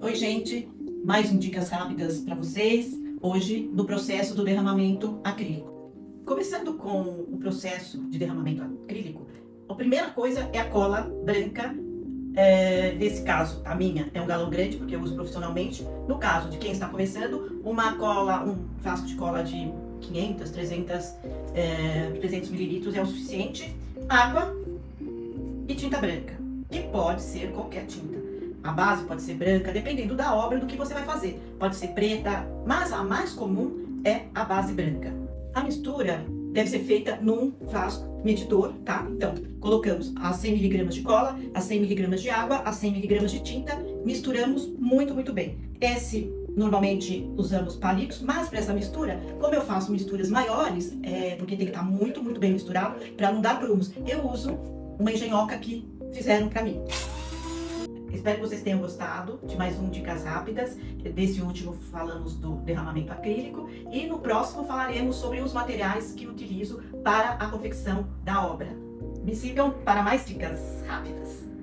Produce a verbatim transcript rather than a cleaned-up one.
Oi, gente! Mais um Dicas Rápidas para vocês, hoje no processo do derramamento acrílico. Começando com o processo de derramamento acrílico, a primeira coisa é a cola branca. É, nesse caso, a minha é um galão grande, porque eu uso profissionalmente. No caso de quem está começando, uma cola, um frasco de cola de quinhentos, trezentos, é, trezentos mililitros é o suficiente. Água e tinta branca, que pode ser qualquer tinta. A base pode ser branca, dependendo da obra, do que você vai fazer. Pode ser preta, mas a mais comum é a base branca. A mistura deve ser feita num frasco medidor, tá? Então, colocamos as cem miligramas de cola, as cem miligramas de água, as cem miligramas de tinta, misturamos muito, muito bem. Esse, normalmente, usamos palitos, mas para essa mistura, como eu faço misturas maiores, é, porque tem que estar muito, muito bem misturado, para não dar grumos, eu uso uma engenhoca que fizeram para mim. Espero que vocês tenham gostado de mais um Dicas Rápidas. Desse último falamos do derramamento acrílico e no próximo falaremos sobre os materiais que utilizo para a confecção da obra. Me sigam para mais dicas rápidas.